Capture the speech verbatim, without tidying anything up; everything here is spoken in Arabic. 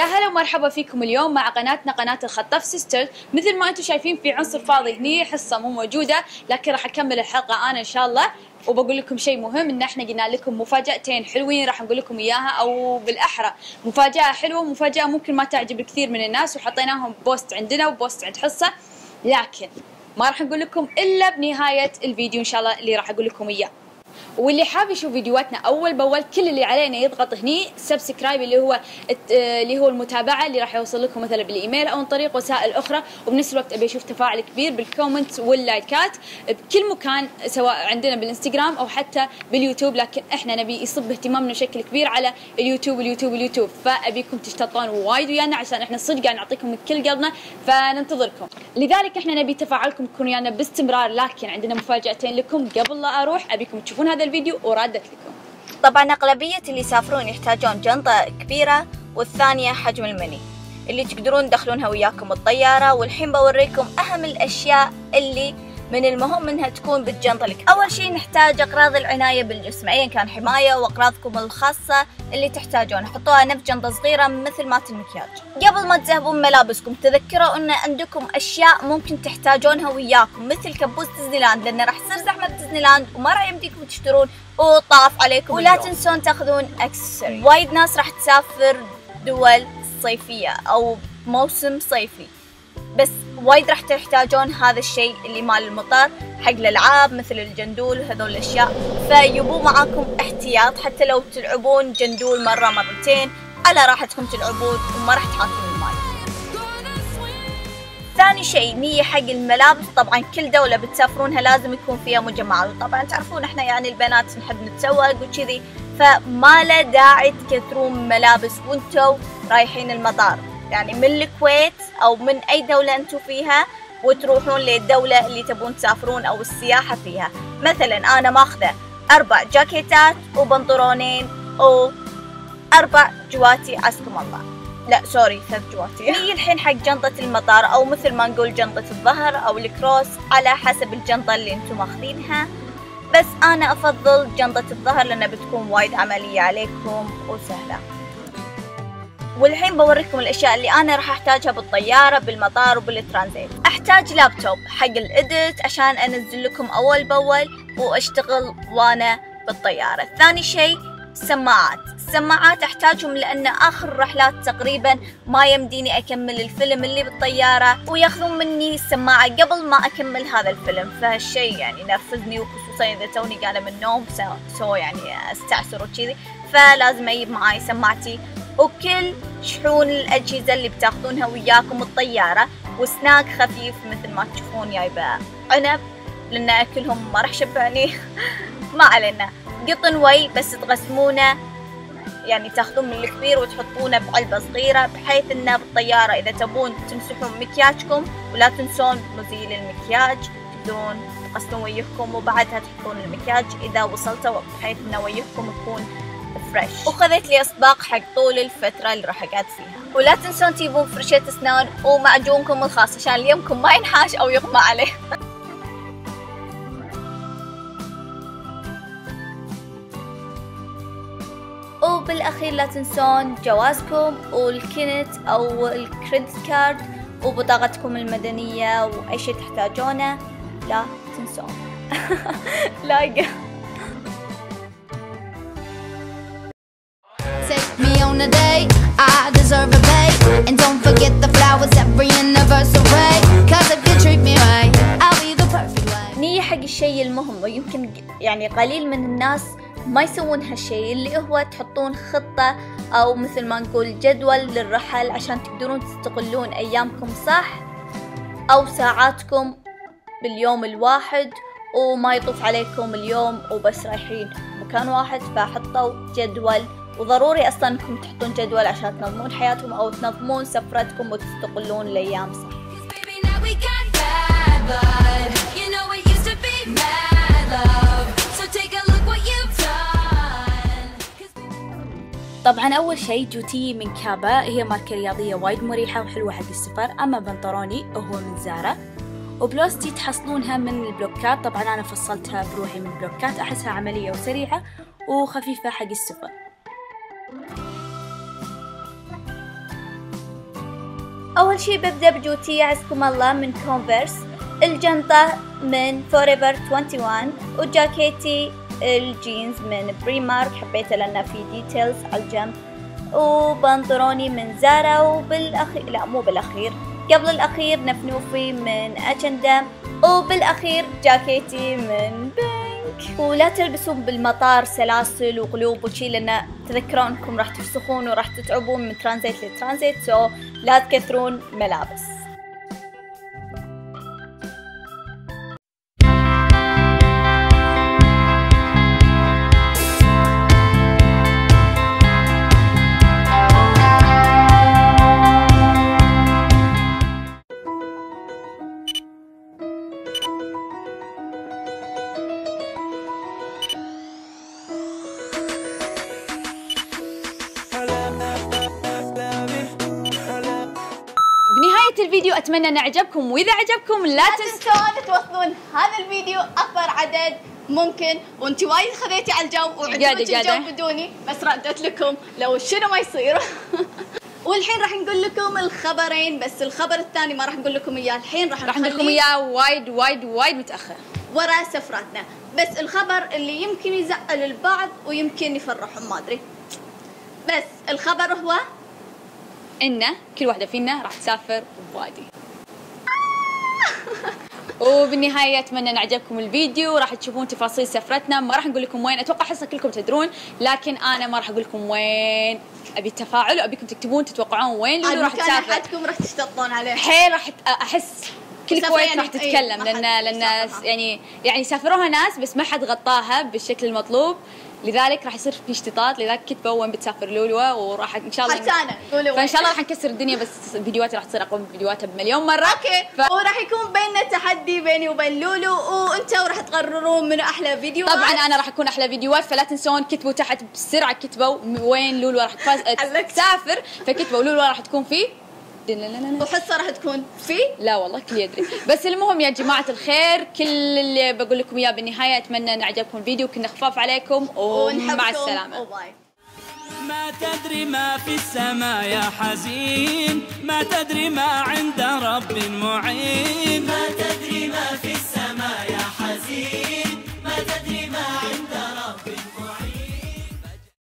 يا هلا ومرحبا فيكم اليوم مع قناتنا قناة الخطاف سيسترز. مثل ما انتم شايفين في عنصر فاضي هني، حصة مو موجودة، لكن راح اكمل الحلقة انا ان شاء الله. وبقول لكم شيء مهم، ان احنا قلنا لكم مفاجأتين حلوين راح نقول لكم اياها، او بالاحرى مفاجأة حلوة ومفاجأة ممكن ما تعجب الكثير من الناس، وحطيناهم بوست عندنا وبوست عند حصة، لكن ما راح نقول لكم الا بنهاية الفيديو ان شاء الله اللي راح اقول لكم اياه. واللي حاب يشوف فيديوهاتنا اول باول كل اللي علينا يضغط هني سبسكرايب، اللي هو اللي هو المتابعه، اللي راح يوصل لكم مثلا بالايميل او عن طريق وسائل اخرى. وبنفس الوقت ابي اشوف تفاعل كبير بالكومنت واللايكات بكل مكان، سواء عندنا بالانستغرام او حتى باليوتيوب، لكن احنا نبي يصب اهتمامنا بشكل كبير على اليوتيوب اليوتيوب اليوتيوب فابيكم تشتطون وايد ويانا عشان احنا صدق قاعد نعطيكم من كل قلبنا، فننتظركم. لذلك احنا نبي تفاعلكم تكون ويانا باستمرار، لكن عندنا مفاجاتين لكم. قبل لا اروح ابيكم تشوفون هذا الفيديو ورادت لكم. طبعا أغلبية اللي يسافرون يحتاجون جنطة كبيرة، والثانية حجم المني اللي تقدرون تدخلونها وياكم الطيارة. والحين بوريكم أهم الأشياء اللي من المهم انها تكون بالجنطة الكبيرة. أول شيء نحتاج أغراض العناية بالجسم، أيا كان حماية، وأغراضكم الخاصة اللي تحتاجونها حطوها نفس جنطة صغيرة مثل مالت المكياج. قبل ما تذهبون ملابسكم تذكروا ان عندكم أشياء ممكن تحتاجونها وياكم، مثل كبوس ديزني لاند، لأن راح يصير زحمة ديزني لاند وما راح يمديكم تشترون وطاف عليكم. ولا اليوم. تنسون تاخذون اكسسوري. وايد ناس راح تسافر دول صيفية أو موسم صيفي، بس وايد راح تحتاجون هذا الشيء اللي مال المطار حق الألعاب مثل الجندول وهذول الأشياء، فيبوا معاكم احتياط حتى لو تلعبون جندول مرة مرتين على راحتكم تلعبون وما راح تحاكمون الماي. ثاني شيء نية حق الملابس. طبعا كل دولة بتسافرونها لازم يكون فيها مجمعات، وطبعا تعرفون احنا يعني البنات نحب نتسوق وكذي، فما له داعي تكثرون ملابس وانتو رايحين المطار، يعني من الكويت او من اي دولة انتو فيها وتروحون للدولة اللي تبون تسافرون او السياحة فيها. مثلا انا ماخذة اربع جاكيتات وبنطلونين واربع جواتي عسكم الله، لا سوري ثلاث جواتي. هي الحين حق جنطة المطار، او مثل ما نقول جنطة الظهر او الكروس على حسب الجنطة اللي انتم ماخذينها، بس انا افضل جنطة الظهر لانها بتكون وايد عملية عليكم وسهلة. والحين بوريكم الاشياء اللي انا راح احتاجها بالطيارة بالمطار وبالترانزيت. احتاج لابتوب حق الاديت عشان انزل لكم اول باول واشتغل وانا بالطيارة. ثاني شيء سماعات. السماعات احتاجهم لان اخر الرحلات تقريبا ما يمديني اكمل الفيلم اللي بالطيارة وياخذون مني السماعة قبل ما اكمل هذا الفيلم، فهالشيء يعني نرفزني، وخصوصا اذا توني قاعدة من النوم سو يعني استعسر وكذي، فلازم اجيب معاي سماعتي. وكل شحون الاجهزة اللي بتاخذونها وياكم الطيارة، وسناك خفيف مثل ما تشوفون جايبة عنب لان اكلهم ما راح يشبعني ما علينا. قطن وي بس تقسمونه، يعني تاخذون من الكبير وتحطونه بعلبة صغيرة، بحيث انه بالطيارة اذا تبون تمسحون مكياجكم ولا تنسون مزيل المكياج تقدرون تقسمون ويهكم وبعدها تحطون المكياج اذا وصلتوا، بحيث انه ويهكم يكون فريش. وخذيت لي اصباق حق طول الفترة اللي راح اقعد فيها. ولا تنسون تجيبون فرشة اسنان ومعجونكم الخاص عشان اليومكم ما ينحاش او يغمى عليه. وبالأخير لا تنسون جوازكم والكنت أو الكريدت كارد وبطاقتكم المدنية وأي شيء تحتاجونه لا تنسون. لايك. Take me on a date, I deserve a date, and don't forget the flowers every anniversary, cause if you treat me right, I'll be the perfect way. نية حق الشيء المهم، ويمكن يعني قليل من الناس ما يسوون هالشيء، اللي هو تحطون خطة أو مثل ما نقول جدول للرحل عشان تقدرون تستغلون أيامكم صح أو ساعاتكم باليوم الواحد، وما يطوف عليكم اليوم وبس رايحين مكان واحد. فحطوا جدول، وضروري أصلا أنكم تحطون جدول عشان تنظمون حياتكم أو تنظمون سفرتكم وتستغلون الأيام صح. طبعا اول شيء جوتي من كابا، هي ماركة رياضية وايد مريحة وحلوة حق السفر. اما بنطلوني هو من زارا، وبلوستي تحصلونها من البلوكات. طبعا انا فصلتها بروحي من البلوكات، احسها عملية وسريعة وخفيفة حق السفر. أول شي ببدأ بجوتية عزكم الله من كونفرس، الجنطة من فوريفر واحد وعشرين، وجاكيتي الجينز من بريمارك، حبيته لأنه في ديتيلز على الجنب، وبنطلوني من زارا، وبالأخير لا مو بالأخير قبل الأخير نفنوفي من اتش اند ام، وبالأخير جاكيتي من بينك. ولا تلبسون بالمطار سلاسل وقلوب وشي، لأن تذكرون انكم راح تفسخون وراح تتعبون من ترانزيت لترانزيت، سو لا تكثرون ملابس. بنهاية الفيديو أتمنى أن عجبكم، وإذا عجبكم لا تنسون توصلون هذا الفيديو أكبر عدد ممكن. وأنت وايد خذيتي على الجو وعجبتك الجو بدوني، بس ردت لكم لو شنو ما يصير. والحين راح نقول لكم الخبرين، بس الخبر الثاني ما راح نقول لكم إياه الحين، راح راح نقول لكم إياه وايد وايد وايد متأخر ورا سفراتنا. بس الخبر اللي يمكن يزعل البعض ويمكن يفرحهم ما أدري، بس الخبر هو إن كل واحدة فينا راح تسافر بوادي. وبالنهاية أتمنى أن عجبكم الفيديو، راح تشوفون تفاصيل سفرتنا. ما راح نقول لكم وين، أتوقع حصة كلكم تدرون، لكن أنا ما راح أقول لكم وين. أبي التفاعل وأبيكم تكتبون تتوقعون وين لولو راح تسافر. حدكم راح تشتطون عليه حيل، راح أحس كل كويت راح تتكلم، لأن لأن يعني يعني سافروها ناس بس ما حد غطاها بالشكل المطلوب، لذلك راح يصير في اشتطاط. لذلك كتبوا وين بتسافر لولو، وراح ان شاء الله حتى انا قولوا فان شاء الله راح نكسر الدنيا، بس فيديوهاتي راح تصير اقوى من فيديوهاتها بمليون مره. اوكي ف... وراح يكون بيننا تحدي بيني وبين لولو، وانتوا راح تقررون منو احلى فيديو. طبعا انا راح اكون احلى فيديوهات، فلا تنسون كتبوا تحت بسرعه، كتبوا وين لولو راح تسافر، فكتبوا لولو راح تكون فيه وحصة راح تكون في؟ لا والله كل يدري. بس المهم يا جماعة الخير، كل اللي بقول لكم اياه بالنهاية، اتمنى ان عجبكم الفيديو، كنا خفاف عليكم ومع السلامة. ما تدري ما في السماء يا حزين، ما تدري ما عند رب معين، ما تدري ما في السماء يا حزين، ما تدري ما